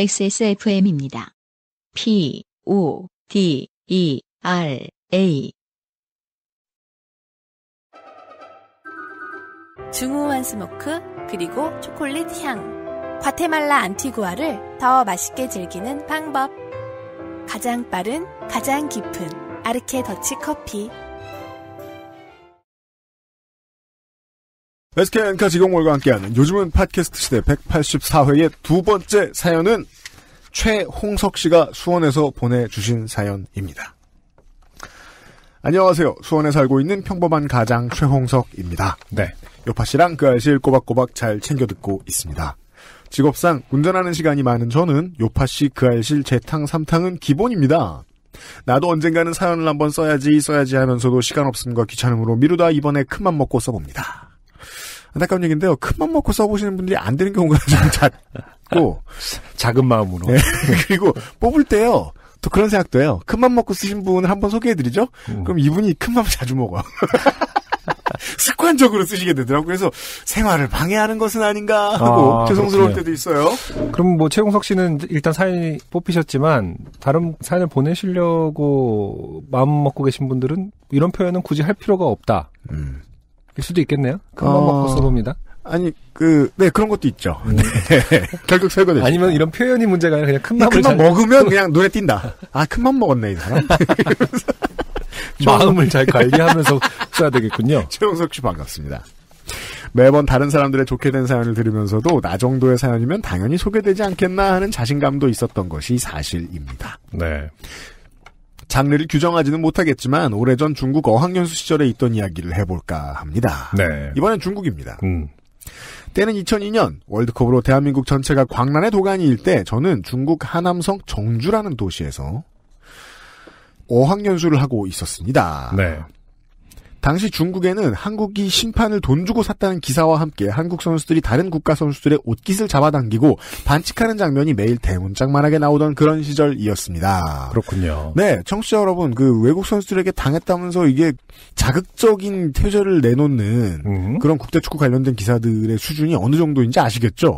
XSFM입니다. PODERA 중후한 스모크 그리고 초콜릿 향. 과테말라 안티구아를 더 맛있게 즐기는 방법. 가장 빠른, 가장 깊은 아르케 더치 커피. SKN카 직영몰과 함께하는 요즘은 팟캐스트 시대 184회의 두 번째 사연은 최홍석 씨가 수원에서 보내주신 사연입니다. 안녕하세요. 수원에 살고 있는 평범한 가장 최홍석입니다. 네. 요파 씨랑 그 알실 꼬박꼬박 잘 챙겨 듣고 있습니다. 직업상 운전하는 시간이 많은 저는 요파 씨 그 알실 재탕 3탕은 기본입니다. 나도 언젠가는 사연을 한번 써야지 하면서도 시간 없음과 귀찮음으로 미루다 이번에 큰맘 먹고 써봅니다. 안타까운 얘기인데요. 큰맘 먹고 써보시는 분들이 안 되는 경우가 좀 작고 작은 마음으로. 네. 그리고 뽑을 때요. 또 그런 생각도 해요. 큰맘 먹고 쓰신 분을 한번 소개해드리죠. 그럼 이분이 큰맘 자주 먹어요. 습관적으로 쓰시게 되더라고요. 그래서 생활을 방해하는 것은 아닌가 하고 죄송스러울 때도 있어요. 그럼 뭐 최홍석 씨는 일단 사연이 뽑히셨지만 다른 사연을 보내시려고 마음 먹고 계신 분들은 이런 표현은 굳이 할 필요가 없다. 일 수도 있겠네요. 큰맘 먹고 써봅니다. 아니 네 그런 것도 있죠. 네. 결국 설거지. 아니면 이런 표현이 문제가 아니라 그냥 큰맘 먹으면 그냥 눈에 띈다. 아 큰맘 먹었네 이 사람. 마음을 잘 관리하면서 써야 되겠군요. 최홍석 씨 반갑습니다. 매번 다른 사람들의 좋게 된 사연을 들으면서도 나 정도의 사연이면 당연히 소개되지 않겠나 하는 자신감도 있었던 것이 사실입니다. 네. 장르를 규정하지는 못하겠지만 오래전 중국 어학연수 시절에 있던 이야기를 해볼까 합니다. 네. 이번엔 중국입니다. 때는 2002년 월드컵으로 대한민국 전체가 광란의 도가니일 때 저는 중국 하남성 정주라는 도시에서 어학연수를 하고 있었습니다. 네. 당시 중국에는 한국이 심판을 돈 주고 샀다는 기사와 함께 한국 선수들이 다른 국가 선수들의 옷깃을 잡아당기고 반칙하는 장면이 매일 대문짝만하게 나오던 그런 시절이었습니다. 그렇군요. 네, 청취자 여러분, 외국 선수들에게 당했다면서 이게 자극적인 퇴절을 내놓는 그런 국대축구 관련된 기사들의 수준이 어느 정도인지 아시겠죠?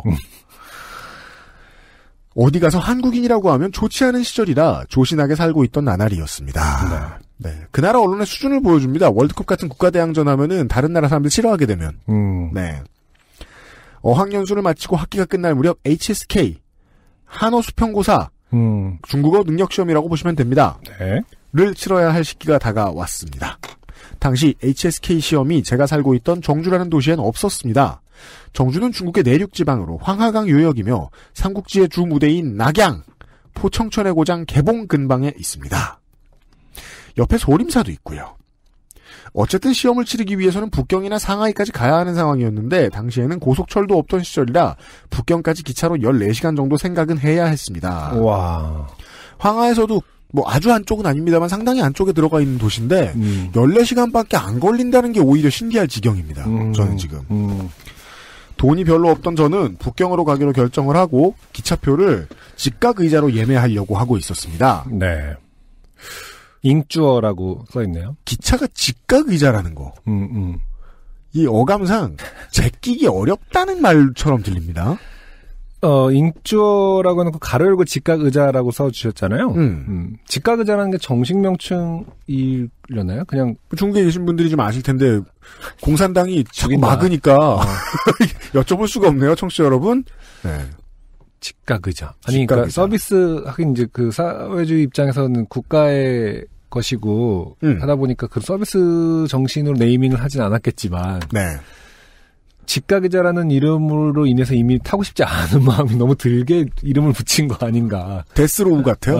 어디 가서 한국인이라고 하면 좋지 않은 시절이라 조신하게 살고 있던 나날이었습니다. 네. 그 나라 언론의 수준을 보여줍니다. 월드컵 같은 국가대항전 하면은 다른 나라 사람들 싫어하게 되면. 네. 어학연수를 마치고 학기가 끝날 무렵 HSK, 한어수평고사, 중국어 능력시험이라고 보시면 됩니다. 네. 를 치러야 할 시기가 다가왔습니다. 당시 HSK 시험이 제가 살고 있던 정주라는 도시엔 없었습니다. 정주는 중국의 내륙지방으로 황하강 유역이며 삼국지의 주 무대인 낙양, 포청천의 고장 개봉 근방에 있습니다. 옆에 소림사도 있고요. 어쨌든 시험을 치르기 위해서는 북경이나 상하이까지 가야 하는 상황이었는데 당시에는 고속철도 없던 시절이라 북경까지 기차로 14시간 정도 생각은 해야 했습니다. 와. 황하에서도 아주 안쪽은 아닙니다만 상당히 안쪽에 들어가 있는 도시인데 14시간밖에 안 걸린다는 게 오히려 신기할 지경입니다. 저는 지금. 돈이 별로 없던 저는 북경으로 가기로 결정을 하고 기차표를 직각 의자로 예매하려고 하고 있었습니다. 네. 잉쭈어라고 써있네요. 기차가 직각 의자라는 거. 이 어감상 제끼기 어렵다는 말처럼 들립니다. 잉쭈어라고 하는 거 가로 열고 직각 의자라고 써주셨잖아요. 직각 의자라는 게 정식 명칭이려나요? 그냥 중국에 계신 분들이 좀 아실 텐데 공산당이 자꾸 막으니까 여쭤볼 수가 없네요, 청취자 여러분. 네. 직각 의자. 아니, 그러니까 서비스 하긴 이제 그 사회주의 입장에서는 국가의 것이고 하다 보니까 그 서비스 정신으로 네이밍을 하진 않았겠지만. 네. 직각의자라는 이름으로 인해서 이미 타고 싶지 않은 마음이 너무 들게 이름을 붙인 거 아닌가. 데스로우 같아요.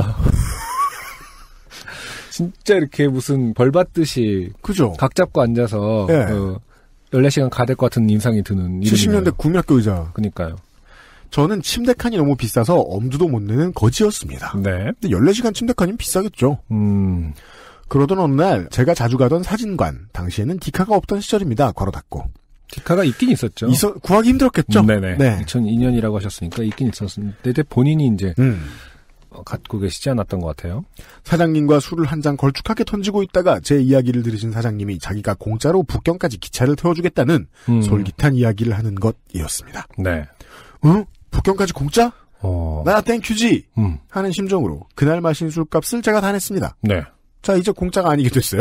진짜 이렇게 무슨 벌 받듯이. 그죠. 각 잡고 앉아서. 네. 14시간 가야 될 것 같은 인상이 드는. 70년대 국민학교 의자. 그니까요. 저는 침대 칸이 너무 비싸서 엄두도 못 내는 거지였습니다. 네. 근데 14시간 침대 칸이면 비싸겠죠. 그러던 어느 날 제가 자주 가던 사진관. 당시에는 디카가 없던 시절입니다. 괄호 닫고. 디카가 있긴 있었죠. 구하기 힘들었겠죠. 네네. 네. 2002년이라고 하셨으니까 있긴 있었는데 본인이 이제 갖고 계시지 않았던 것 같아요. 사장님과 술을 한 잔 걸쭉하게 던지고 있다가 제 이야기를 들으신 사장님이 자기가 공짜로 북경까지 기차를 태워주겠다는 솔깃한 이야기를 하는 것이었습니다. 네. 북경까지 공짜? 나 땡큐지 하는 심정으로 그날 마신 술값을 제가 다 냈습니다. 네. 자, 이제 공짜가 아니게 됐어요.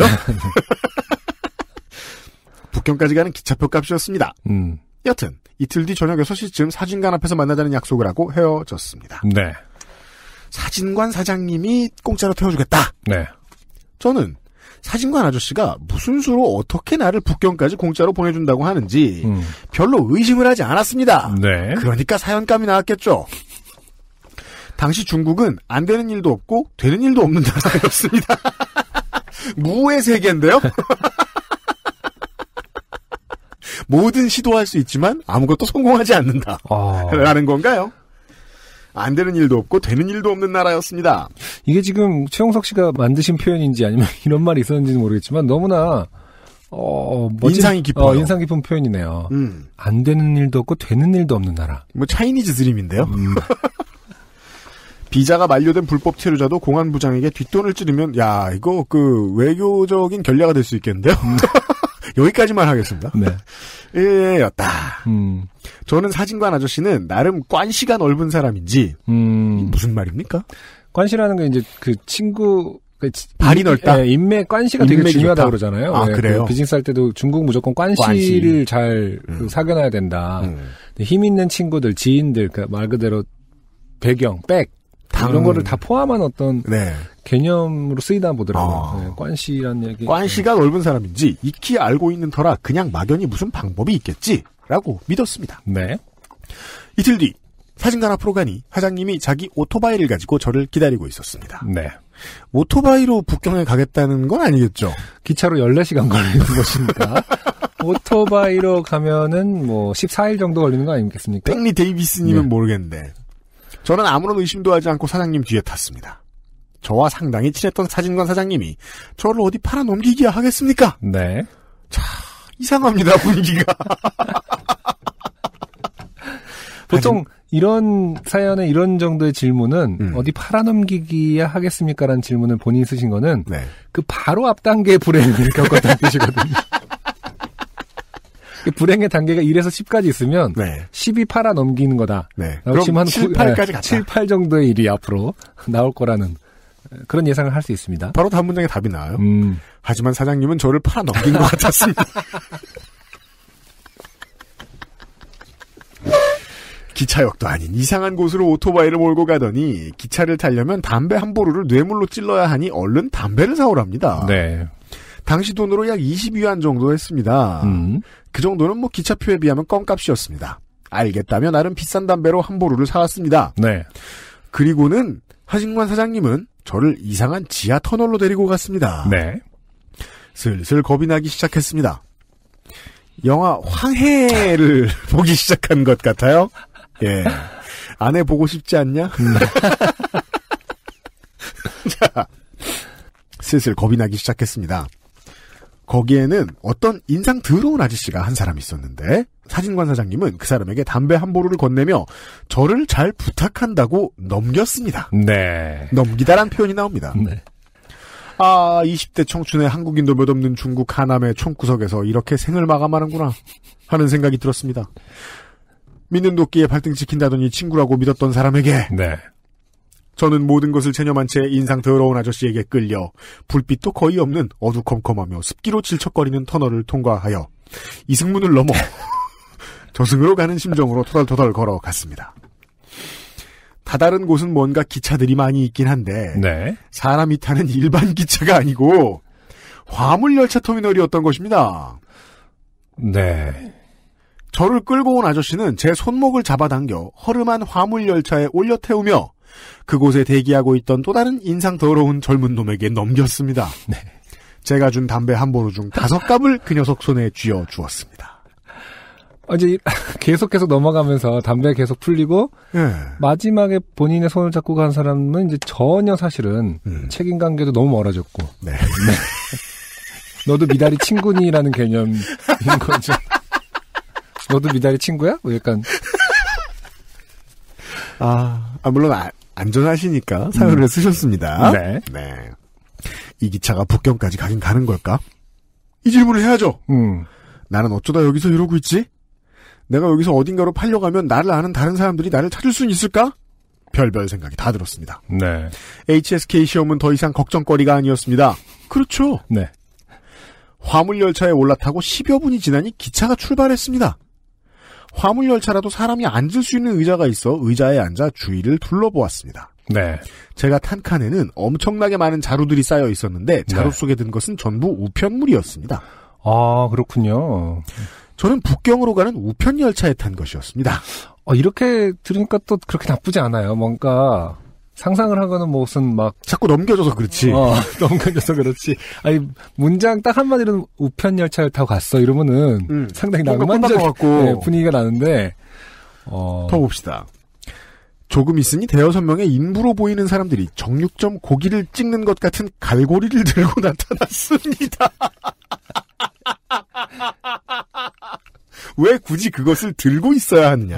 북경까지 가는 기차표 값이었습니다. 여튼 이틀 뒤 저녁 6시쯤 사진관 앞에서 만나자는 약속을 하고 헤어졌습니다. 네. 사진관 사장님이 공짜로 태워주겠다. 네. 저는 사진관 아저씨가 무슨 수로 어떻게 나를 북경까지 공짜로 보내준다고 하는지 별로 의심을 하지 않았습니다. 네. 그러니까 사연감이 나왔겠죠. 당시 중국은 안 되는 일도 없고 되는 일도 없는 나라였습니다. 무의 세계인데요. 뭐든 시도할 수 있지만 아무것도 성공하지 않는다. 라는 건가요? 안 되는 일도 없고 되는 일도 없는 나라였습니다. 이게 지금 최용석 씨가 만드신 표현인지 아니면 이런 말이 있었는지는 모르겠지만 너무나 인상이 깊어요. 인상 깊은 표현이네요. 안 되는 일도 없고 되는 일도 없는 나라. 뭐 차이니즈 드림인데요. 비자가 만료된 불법 체류자도 공안 부장에게 뒷돈을 찌르면 야 이거 그 외교적인 결례가 될 수 있겠는데요. 여기까지만 하겠습니다. 네. 였다. 저는 사진관 아저씨는 나름 관시가 넓은 사람인지 무슨 말입니까? 관시라는 게 이제 그 친구 발이 넓다. 네, 인맥 관시가 되게 중요하다고 그러잖아요. 아, 네, 그래요? 그 비즈니스 할 때도 중국 무조건 관시를 잘 사귀어놔야 된다. 힘 있는 친구들, 지인들, 말 그대로 배경, 백 이런 거를 다 포함한 어떤 개념으로 쓰이다 보더라고요. 네, 관시라는 얘기. 관시가 넓은 사람인지 익히 알고 있는 터라 그냥 막연히 무슨 방법이 있겠지라고 믿었습니다. 네. 이틀 뒤 사진관 앞으로 가니 사장님이 자기 오토바이를 가지고 저를 기다리고 있었습니다. 네. 오토바이로 북경에 가겠다는 건 아니겠죠? 기차로 14시간 걸리는 것이니까. 오토바이로 가면은 뭐 14일 정도 걸리는 거 아니겠습니까? 땡리 데이비스님은 모르겠는데 저는 아무런 의심도 하지 않고 사장님 뒤에 탔습니다. 저와 상당히 친했던 사진관 사장님이 저를 어디 팔아넘기기야 하겠습니까? 네. 자, 이상합니다, 분위기가. 보통 이런 사연에 이런 정도의 질문은 어디 팔아넘기기야 하겠습니까라는 질문을 본인이 쓰신 거는 그 바로 앞 단계의 불행을 겪었다는 뜻이거든요. 불행의 단계가 1에서 10까지 있으면 10이 팔아넘기는 거다. 그럼 지금 한 7, 8까지 갔다. 7, 8 정도의 일이 앞으로 나올 거라는 그런 예상을 할 수 있습니다. 바로 다음 문장에 답이 나와요. 하지만 사장님은 저를 팔아넘긴 것 같았습니다. 기차역도 아닌 이상한 곳으로 오토바이를 몰고 가더니 기차를 타려면 담배 한 보루를 뇌물로 찔러야 하니 얼른 담배를 사오랍니다. 네. 당시 돈으로 약 20위안 정도 했습니다. 그 정도는 뭐 기차표에 비하면 껌값이었습니다. 알겠다며 나름 비싼 담배로 한 보루를 사왔습니다. 네. 그리고는 사진관 사장님은 저를 이상한 지하 터널로 데리고 갔습니다. 네. 슬슬 겁이 나기 시작했습니다. 영화 황해를 보기 시작한 것 같아요. 예. 아내 보고 싶지 않냐? 자, 슬슬 겁이 나기 시작했습니다. 거기에는 어떤 인상 더러운 아저씨가 한 사람 있었는데 사진관 사장님은 그 사람에게 담배 한 보루를 건네며 저를 잘 부탁한다고 넘겼습니다. 네. 넘기다란 표현이 나옵니다. 네. 아, 20대 청춘의 한국인도 몇 없는 중국 하남의 총구석에서 이렇게 생을 마감하는구나 하는 생각이 들었습니다. 믿는 도끼에 발등 찍힌다더니 친구라고 믿었던 사람에게 저는 모든 것을 체념한 채 인상 더러운 아저씨에게 끌려 불빛도 거의 없는 어두컴컴하며 습기로 질척거리는 터널을 통과하여 이승문을 넘어 저승으로 가는 심정으로 토달토달 걸어갔습니다. 다다른 곳은 뭔가 기차들이 많이 있긴 한데 사람이 타는 일반 기차가 아니고 화물열차 터미널이었던 것입니다. 네. 저를 끌고 온 아저씨는 제 손목을 잡아당겨 허름한 화물열차에 올려 태우며 그곳에 대기하고 있던 또 다른 인상 더러운 젊은 놈에게 넘겼습니다. 네. 제가 준 담배 한 보루 중 5갑을 그 녀석 손에 쥐어 주었습니다. 이제 계속 넘어가면서 담배 계속 풀리고 마지막에 본인의 손을 잡고 간 사람은 이제 전혀 사실은 책임 관계도 너무 멀어졌고 너도 미다리 친구니라는 개념인 거죠. 너도 미다리 친구야? 뭐 약간 물론 안전하시니까 사연을 쓰셨습니다. 네. 이 기차가 북경까지 가긴 가는 걸까? 이 질문을 해야죠. 나는 어쩌다 여기서 이러고 있지? 내가 여기서 어딘가로 팔려가면 나를 아는 다른 사람들이 나를 찾을 수는 있을까? 별별 생각이 다 들었습니다. 네. HSK 시험은 더 이상 걱정거리가 아니었습니다. 그렇죠. 네. 화물열차에 올라타고 10여 분이 지나니 기차가 출발했습니다. 화물열차라도 사람이 앉을 수 있는 의자가 있어 의자에 앉아 주위를 둘러보았습니다. 네. 제가 탄 칸에는 엄청나게 많은 자루들이 쌓여 있었는데 자루 네. 속에 든 것은 전부 우편물이었습니다. 아, 그렇군요. 저는 북경으로 가는 우편열차에 탄 것이었습니다. 이렇게 들으니까 또 그렇게 나쁘지 않아요. 뭔가 상상을 하고는 무슨 막 자꾸 넘겨줘서 그렇지. 넘겨져서 그렇지. 아니 문장 딱 한마디로 우편열차를 타고 갔어 이러면은 상당히 낭만적 네, 분위기가 나는데 더 봅시다. 조금 있으니 대여섯 명의 인부로 보이는 사람들이 정육점 고기를 찍는 것 같은 갈고리를 들고 나타났습니다. 왜 굳이 그것을 들고 있어야 하느냐.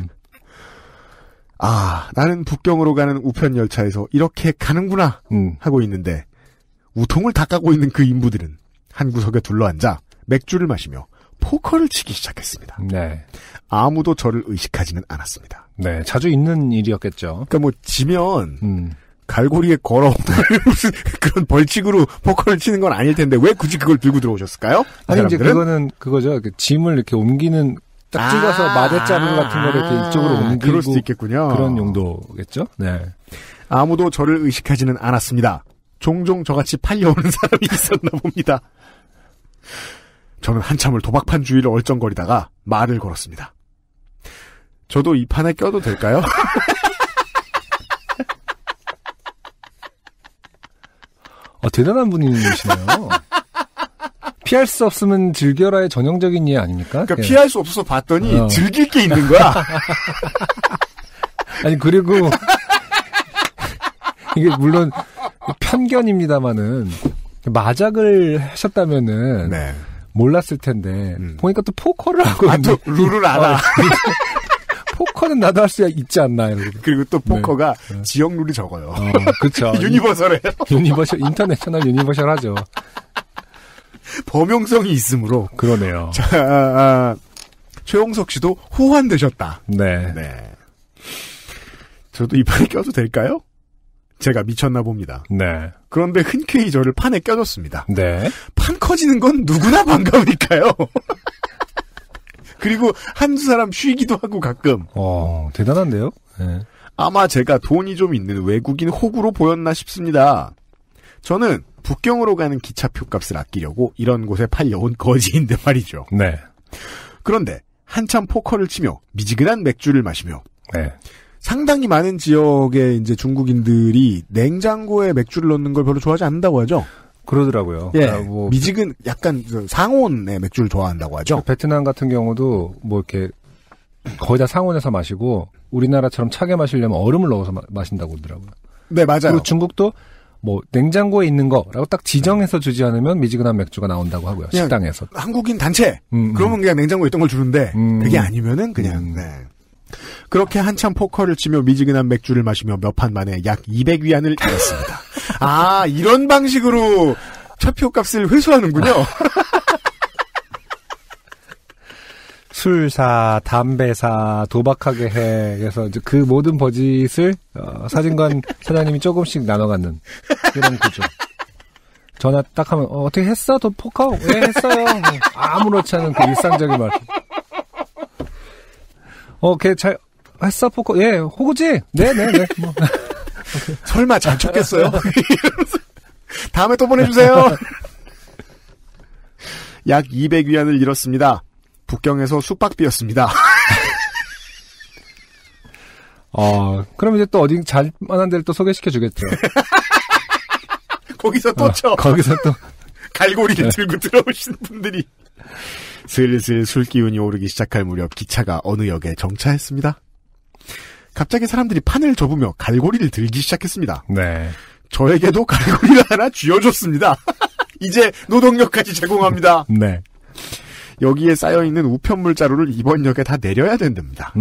나는 북경으로 가는 우편열차에서 이렇게 가는구나 하고 있는데 우통을 닦아고 있는 그 인부들은 한 구석에 둘러앉아 맥주를 마시며 포커를 치기 시작했습니다. 네. 아무도 저를 의식하지는 않았습니다. 네, 자주 있는 일이었겠죠. 그러니까 뭐 지면 갈고리에 걸어 무슨 그런 벌칙으로 포커를 치는 건 아닐 텐데 왜 굳이 그걸 들고 들어오셨을까요? 아니 이제 그거는 그거죠. 짐을 이렇게 옮기는 딱 찍어서 마대자루 같은 거를 이렇게 이쪽으로 옮기고 그럴 수도 있겠군요. 그런 용도겠죠. 네. 아무도 저를 의식하지는 않았습니다. 종종 저같이 팔려오는 사람이 있었나 봅니다. 저는 한참을 도박판 주위를 얼쩡거리다가 말을 걸었습니다. 저도 이 판에 껴도 될까요? 대단한 분이시네요. 피할 수 없으면 즐겨라의 전형적인 예 아닙니까? 그러니까 피할 수 없어서 봤더니 즐길 게 있는 거야. 아니 그리고 이게 물론 편견입니다마는 마작을 하셨다면은 네. 몰랐을 텐데 보니까 또 포커를 하고 또 룰을 알아. 포커는 나도 할 수 있지 않나 이러고. 그리고 또 포커가 네. 지역 룰이 적어요. 그렇죠. 유니버설해요. 유니버설 인터내셔널 유니버설하죠. 범용성이 있으므로. 그러네요. 자, 최홍석 씨도 호환되셨다. 네. 네. 저도 이 판에 껴도 될까요? 제가 미쳤나 봅니다. 네. 그런데 흔쾌히 저를 판에 껴줬습니다. 네. 판 커지는 건 누구나 반가우니까요. 그리고 한두 사람 쉬기도 하고 가끔. 대단한데요? 네. 아마 제가 돈이 좀 있는 외국인 호구로 보였나 싶습니다. 저는 북경으로 가는 기차표 값을 아끼려고 이런 곳에 팔려온 거지인데 말이죠. 네. 그런데 한참 포커를 치며 미지근한 맥주를 마시며 네. 상당히 많은 지역의 이제 중국인들이 냉장고에 맥주를 넣는 걸 별로 좋아하지 않는다고 하죠. 그러더라고요. 예. 뭐 미지근 약간 상온의 맥주를 좋아한다고 하죠. 베트남 같은 경우도 뭐 이렇게 거의 다 상온에서 마시고 우리나라처럼 차게 마시려면 얼음을 넣어서 마신다고 그러더라고요. 네, 맞아요. 그리고 중국도 뭐 냉장고에 있는 거라고 딱 지정해서 주지 않으면 미지근한 맥주가 나온다고 하고요. 식당에서. 한국인 단체. 그러면 그냥 냉장고에 있던 걸 주는데 그게 아니면은 그냥 네. 그렇게 한참 포커를 치며 미지근한 맥주를 마시며 몇 판 만에 약 200위안을 잃었습니다. 이런 방식으로 차표값을 회수하는군요. 술사, 담배사, 도박하게 해. 그래서 이제 그 모든 버짓을 사진관 사장님이 조금씩 나눠 갖는 이런 구조. 전화 딱 하면 어떻게 했어? 너 포커? 왜 했어요? 아무렇지 않은 그 일상적인 말. 걔 잘 했어 포커? 예, 호구지? 네. 뭐. 설마 잘 쳤겠어요? 다음에 또 보내주세요. 약 200위안을 잃었습니다. 북경에서 숙박비였습니다. 그럼 이제 또 어디 잘만한 데를 또 소개시켜 주겠죠. 거기서 또 쳐. 거기서 또 갈고리를 들고 들어오신 분들이. 슬슬 술 기운이 오르기 시작할 무렵 기차가 어느 역에 정차했습니다. 갑자기 사람들이 판을 접으며 갈고리를 들기 시작했습니다. 네. 저에게도 갈고리를 하나 쥐어줬습니다. 이제 노동력까지 제공합니다. 네. 여기에 쌓여있는 우편물 자루를 이번 역에 다 내려야 된답니다.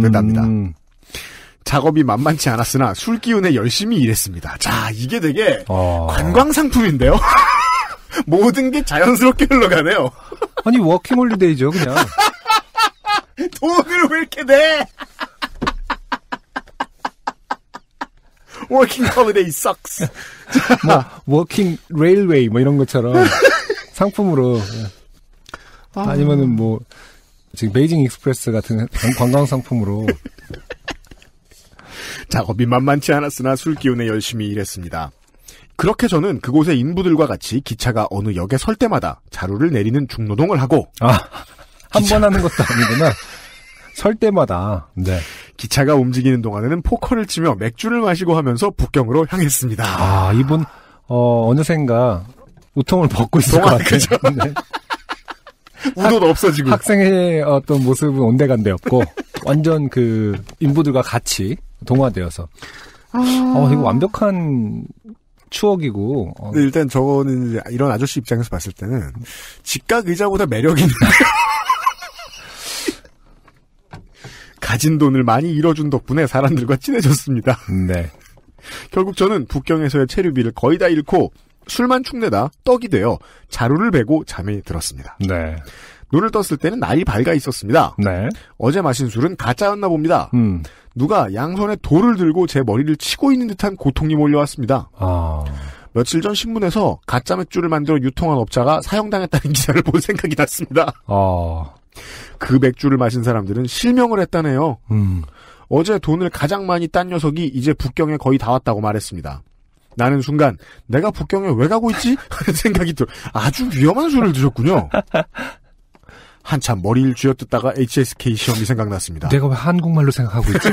작업이 만만치 않았으나 술 기운에 열심히 일했습니다. 자, 이게 되게 관광상품인데요. 모든 게 자연스럽게 흘러가네요. 아니 워킹홀리데이죠 그냥. 돈을 왜 이렇게 내? Working holiday sucks. 뭐 워킹 레일웨이 뭐 이런 것처럼 상품으로 아니면은 뭐 지금 베이징 익스프레스 같은 관광 상품으로. 작업이 만만치 않았으나 술 기운에 열심히 일했습니다. 그렇게 저는 그곳의 인부들과 같이 기차가 어느 역에 설 때마다 자루를 내리는 중노동을 하고 한 번 하는 것도 아니구나. 설 때마다. 네. 기차가 움직이는 동안에는 포커를 치며 맥주를 마시고 하면서 북경으로 향했습니다. 이분 어느샌가 우통을 벗고 있을 것 같아요. 네. 우도도 없어지고. 학생의 어떤 모습은 온데간데 없고 완전 그 인부들과 같이 동화되어서. 이거 완벽한 추억이고. 근데 일단 저는 이런 아저씨 입장에서 봤을 때는 직각 의자보다 매력 있는 가진 돈을 많이 잃어준 덕분에 사람들과 친해졌습니다. 네. 결국 저는 북경에서의 체류비를 거의 다 잃고 술만 축내다 떡이 되어 자루를 베고 잠이 들었습니다. 네. 눈을 떴을 때는 날이 밝아 있었습니다. 네. 어제 마신 술은 가짜였나 봅니다. 누가 양손에 돌을 들고 제 머리를 치고 있는 듯한 고통이 몰려왔습니다. 며칠 전 신문에서 가짜 맥주를 만들어 유통한 업자가 사형당했다는 기사를 볼 생각이 났습니다. 그 맥주를 마신 사람들은 실명을 했다네요. 어제 돈을 가장 많이 딴 녀석이 이제 북경에 거의 다 왔다고 말했습니다. 나는 순간 내가 북경에 왜 가고 있지? 하는 생각이 들어. 아주 위험한 술을 드셨군요. 한참 머리를 쥐어뜯다가 HSK 시험이 생각났습니다. 내가 왜 한국말로 생각하고 있지?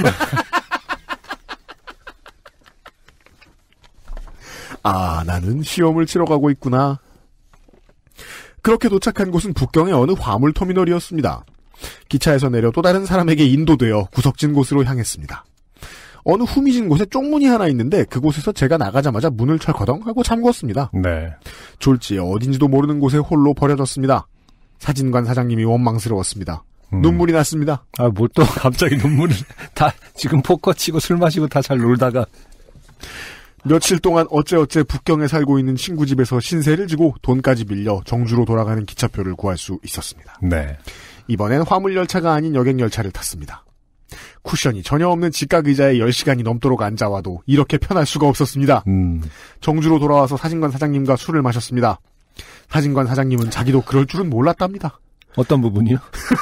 나는 시험을 치러 가고 있구나. 그렇게 도착한 곳은 북경의 어느 화물터미널이었습니다. 기차에서 내려 또 다른 사람에게 인도되어 구석진 곳으로 향했습니다. 어느 후미진 곳에 쪽문이 하나 있는데 그곳에서 제가 나가자마자 문을 철커덩 하고 잠궜습니다. 네. 졸지에 어딘지도 모르는 곳에 홀로 버려졌습니다. 사진관 사장님이 원망스러웠습니다. 눈물이 났습니다. 뭘 또 갑자기 눈물을 다 지금 포커 치고 술 마시고 다 잘 놀다가 며칠 동안 어째어째 북경에 살고 있는 친구 집에서 신세를 지고 돈까지 빌려 정주로 돌아가는 기차표를 구할 수 있었습니다. 네. 이번엔 화물열차가 아닌 여객열차를 탔습니다. 쿠션이 전혀 없는 직각 의자에 10시간이 넘도록 앉아와도 이렇게 편할 수가 없었습니다. 정주로 돌아와서 사진관 사장님과 술을 마셨습니다. 사진관 사장님은 자기도 그럴 줄은 몰랐답니다. 어떤 부분이요?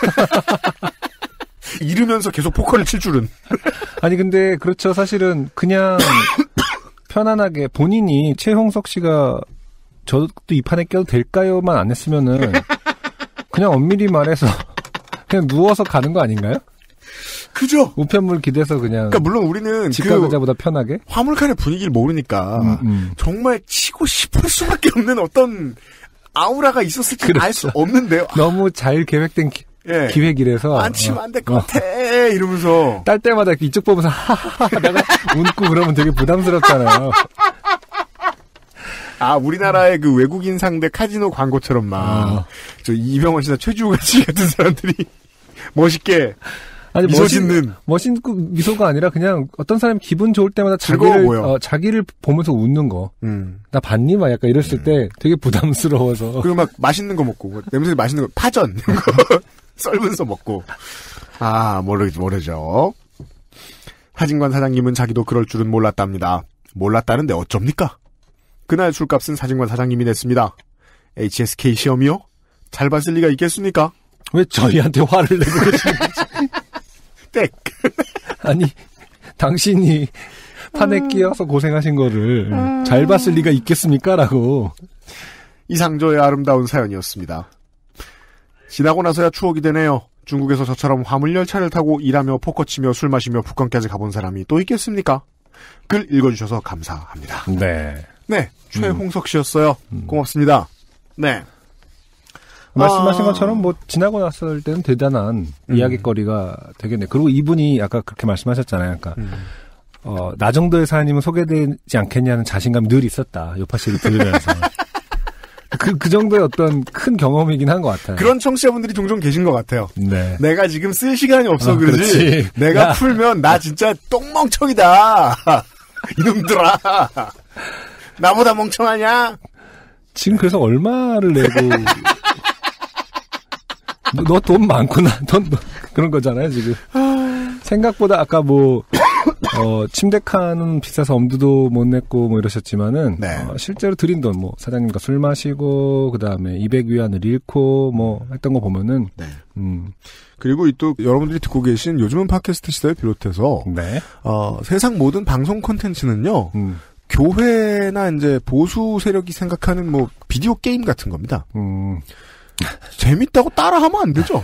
이르면서 계속 포커를 칠 줄은. 아니 근데 그렇죠. 사실은 그냥 편안하게 본인이 최홍석 씨가 저도 이 판에 껴도 될까요만 안 했으면은 그냥 엄밀히 말해서 그냥 누워서 가는 거 아닌가요? 그죠? 우편물 기대서 그냥. 그러니까 물론 우리는 직각 의자보다 편하게 화물칸의 분위기를 모르니까 정말 치고 싶을 수밖에 없는 어떤 아우라가 있었을지 그렇죠. 알 수 없는데요. 너무 잘 계획된 기획이라서 안 치면 안 될 것 같아 이러면서 딸 때마다 이쪽 보면서 하하하 내가 웃고 그러면 되게 부담스럽잖아요. 우리나라의 그 외국인 상대 카지노 광고처럼 저 이병헌 씨나 최주호 씨 같은 사람들이 멋있게 미소 짓는 멋있는 미소가 아니라 그냥 어떤 사람이 기분 좋을 때마다 자기를 보면서 웃는 거. 나 봤니? 막 약간 이랬을 때 되게 부담스러워서. 그리고 막 맛있는 거 먹고 냄새 맛있는 거 파전 썰면서 먹고 모르죠. 사진관 사장님은 자기도 그럴 줄은 몰랐답니다. 몰랐다는데 어쩝니까? 그날 술값은 사진관 사장님이 냈습니다. HSK 시험이요? 잘 봤을 리가 있겠습니까? 왜 저희한테 화를 내고 계시는 거지? 땡. 아니, 당신이 판에 끼어서 고생하신 거를 잘 봤을 리가 있겠습니까? 라고. 이상 저의 아름다운 사연이었습니다. 지나고 나서야 추억이 되네요. 중국에서 저처럼 화물열차를 타고 일하며 포커 치며 술 마시며 북한까지 가본 사람이 또 있겠습니까? 글 읽어주셔서 감사합니다. 네, 최홍석 씨였어요. 고맙습니다. 네. 말씀하신 것처럼 뭐 지나고 났을 때는 대단한 이야기거리가 되겠네. 그리고 이분이 아까 그렇게 말씀하셨잖아요. 그러니까 나 정도의 사연이면 소개되지 않겠냐는 자신감이 늘 있었다. 요파 씨를 들으면서. 그 정도의 어떤 큰 경험이긴 한 것 같아요. 그런 청취자분들이 종종 계신 것 같아요. 네. 내가 지금 쓸 시간이 없어 그러지. 내가 풀면 나 진짜 똥멍청이다. 이놈들아. 나보다 멍청하냐? 지금 그래서 얼마를 내고 너 돈 많구나. 그런 거잖아요, 지금. 생각보다 아까 뭐 침대 칸은 비싸서 엄두도 못 냈고 뭐 이러셨지만은 네. 실제로 들인 돈 뭐 사장님과 술 마시고 그다음에 200위안을 잃고 뭐 했던 거 보면은 네. 그리고 또 여러분들이 듣고 계신 요즘은 팟캐스트 시대를 비롯해서 네. 세상 모든 방송 콘텐츠는요. 교회나 이제 보수 세력이 생각하는 뭐 비디오 게임 같은 겁니다. 재밌다고 따라하면 안 되죠.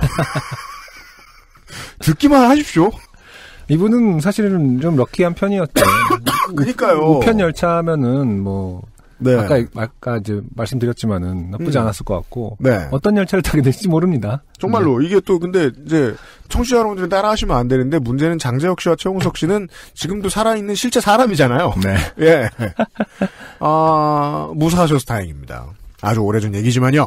듣기만 하십시오. 이분은 사실은 좀 럭키한 편이었죠. 그러니까요. 우편 열차면은 뭐 네. 아까 이제 말씀드렸지만은 나쁘지 않았을 것 같고 네. 어떤 열차를 타게 될지 모릅니다. 정말로 네. 이게 또 근데 이제 청취자 여러분들은 따라하시면 안 되는데 문제는 장재혁 씨와 최홍석 씨는 지금도 살아있는 실제 사람이잖아요. 네. 예. 무사하셔서 다행입니다. 아주 오래전 얘기지만요.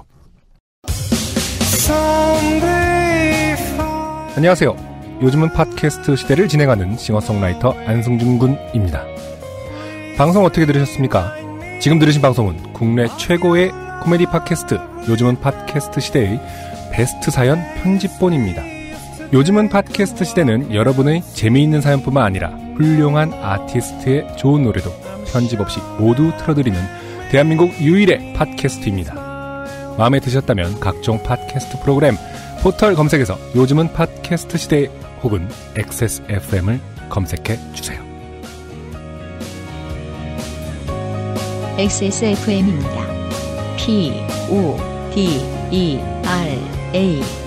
안녕하세요. 요즘은 팟캐스트 시대를 진행하는 싱어송라이터 안승준 군입니다. 방송 어떻게 들으셨습니까? 지금 들으신 방송은 국내 최고의 코미디 팟캐스트 요즘은 팟캐스트 시대의 베스트 사연 편집본입니다. 요즘은 팟캐스트 시대는 여러분의 재미있는 사연뿐만 아니라 훌륭한 아티스트의 좋은 노래도 편집 없이 모두 틀어드리는 대한민국 유일의 팟캐스트입니다. 마음에 드셨다면 각종 팟캐스트 프로그램 포털 검색에서 요즘은 팟캐스트 시대 혹은 XSFM을 검색해 주세요. XSFM입니다. PODERA